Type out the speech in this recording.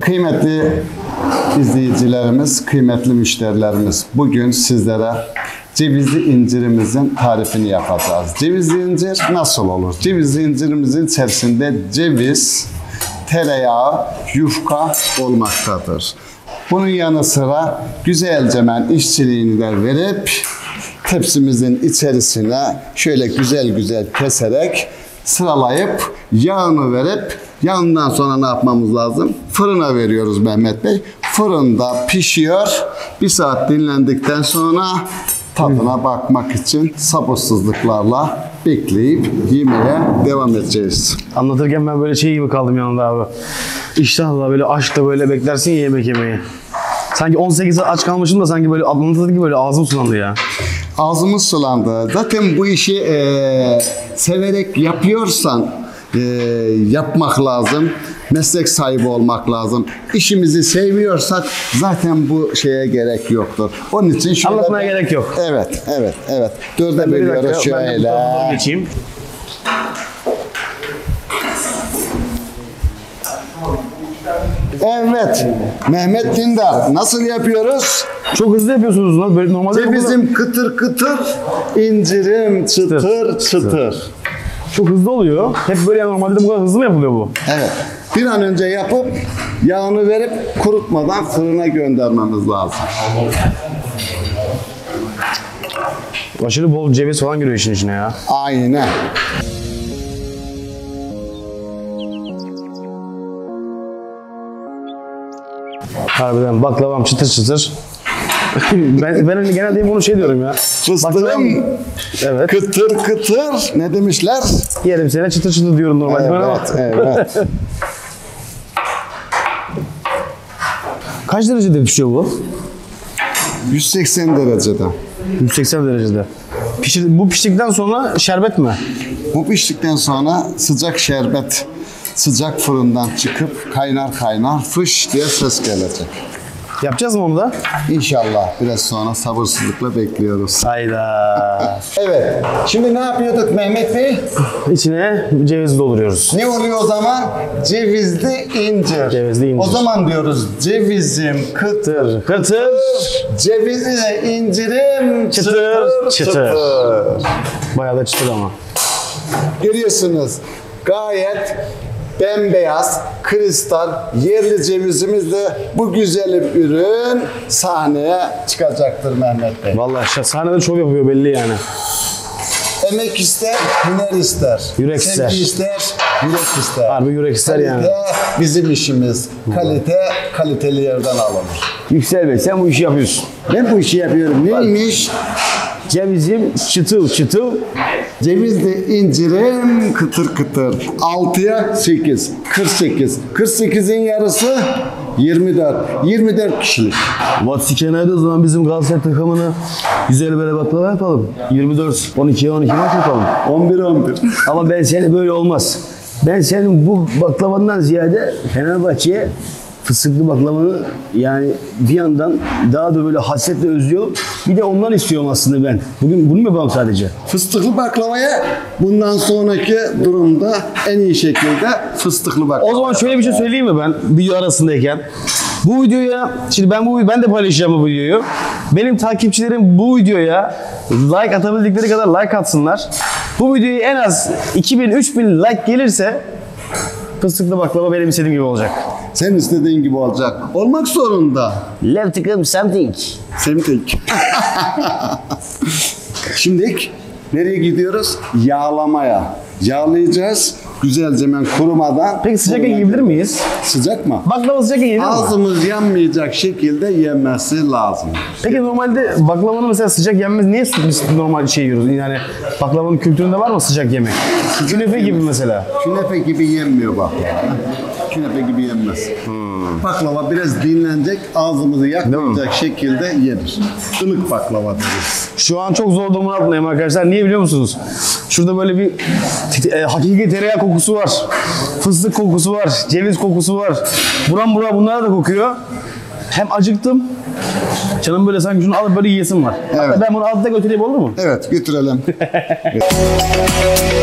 Kıymetli izleyicilerimiz, kıymetli müşterilerimiz, bugün sizlere cevizli incirimizin tarifini yapacağız. Cevizli incir nasıl olur? Cevizli incirimizin içerisinde ceviz, tereyağı, yufka olmaktadır. Bunun yanı sıra güzelce işçiliğini de verip tepsimizin içerisine şöyle güzel keserek sıralayıp yağını verip yağından sonra ne yapmamız lazım? Fırına veriyoruz Mehmet Bey. Fırında pişiyor. 1 saat dinlendikten sonra tadına bakmak için sabırsızlıklarla bekleyip yemeye devam edeceğiz. Anlatırken ben böyle şey gibi kaldım yanında abi. İştahla böyle aşkla böyle beklersin ya yemek yemeyi. Sanki 18 saat aç kalmışım da sanki böyle anlatırken böyle ağzım sulandı ya. Ağzımız sulandı. Zaten bu işi severek yapıyorsan yapmak lazım. Meslek sahibi olmak lazım. İşimizi sevmiyorsak zaten bu şeye gerek yoktur. Onun için şöyle... Anlatmaya gerek yok. Evet. 4'e bölüyoruz şöyle. Ben geçeyim. Evet. Mehmet Dindar. Nasıl yapıyoruz? Çok hızlı yapıyorsunuz lan. Böyle normalde Cevizim kıtır kıtır, incirim çıtır çıtır. çok hızlı oluyor. Hep böyle normalde bu kadar hızlı mı yapılıyor bu? Evet. Bir an önce yapıp yağını verip kurutmadan fırına göndermemiz lazım. Aşırı bol ceviz falan giriyor işin içine ya. Aynen. Harbiden baklavam çıtır çıtır. ben hani genelde hep bunu şey diyorum ya. Fıstığım evet. kıtır kıtır. Ne demişler? Yerim seni çıtır çıtır diyorum normalde. Evet. Kaç derecede pişiyor bu? 180 derecede. 180 derecede. Bu piştikten sonra şerbet mi? Bu piştikten sonra sıcak şerbet sıcak fırından çıkıp kaynar fış diye ses gelecek. Yapacağız mı onu da? İnşallah biraz sonra sabırsızlıkla bekliyoruz. Hayda. Evet. Şimdi ne yapıyorduk Mehmet Bey? İçine ceviz dolduruyoruz. Ne oluyor o zaman? Cevizli incir. Cevizli incir. O zaman diyoruz cevizim kıtır Kıtır. cevizi incirim Çıtır. Bayağı da çıtır ama. Görüyorsunuz gayet bembeyaz, kristal, yerli cevizimizle bu güzel ürün sahneye çıkacaktır Mehmet Bey. Vallahi sahnede şov yapıyor belli yani. Emek ister, hüner ister. Yürek ister. Sevgi ister, yürek ister. Harbi yürek ister yani. Kalite bizim işimiz. Kalite, kaliteli yerden alınır. Yüksel Bey sen bu işi yapıyorsun. Ben bu işi yapıyorum. Neymiş? Cevizim çıtıl. Cevizli incirim kıtır kıtır. 6'ya 8. 48. 48'in yarısı 24. 24 kişilik. Vatsi kenarda o zaman bizim Galatasaray takımını güzel böyle baklava yapalım. 24, 12'ye 12 maç yapalım. 11. Ama ben seni böyle olmaz. Ben senin bu baklavandan ziyade Fenerbahçe'ye fıstıklı baklavanı yani bir yandan daha da böyle hasretle özlüyorum. Bir de ondan istiyorum aslında ben. Bugün bunu mu yapalım sadece? Fıstıklı baklavaya bundan sonraki durumda en iyi şekilde fıstıklı baklava. O zaman şöyle bir şey söyleyeyim mi ben video arasındayken? Bu videoya, şimdi ben de paylaşacağım bu videoyu. Benim takipçilerim bu videoya like atabildikleri kadar like atsınlar. Bu videoya en az 2000-3000 like gelirse fıstıklı baklava benim istediğim gibi olacak. Senin istediğin gibi olacak. Olmak zorunda. Leftikim something. Semtik. Şimdi nereye gidiyoruz? Yağlamaya. Yağlayacağız. Güzelce kurumadan. Peki sıcakken yiyebilir miyiz? Sıcak mı? Baklava sıcakken yenir mi? Ağzımız yanmayacak şekilde yenmesi lazım. Peki normalde baklavanın mesela sıcak yenmez. Niye biz normal şey yiyoruz? Yani baklavanın kültüründe var mı sıcak yemek? Künefe gibi mesela. Künefe gibi yenmiyor baklava. Künefe gibi yenmez. Baklava biraz dinlenecek, ağzımızı yakmayacak şekilde yenir. Ilık baklava deriz. Şu an çok zor durumun altındayım arkadaşlar. Niye biliyor musunuz? Şurada böyle bir hakiki tereyağı kokusu var. Fıstık kokusu var. Ceviz kokusu var. Buram bunlar da kokuyor. Hem acıktım. Canım böyle sanki şunu alıp böyle yiyesim var. Evet. Hatta ben bunu alıp da götüreyim olur mu? Evet, götürelim.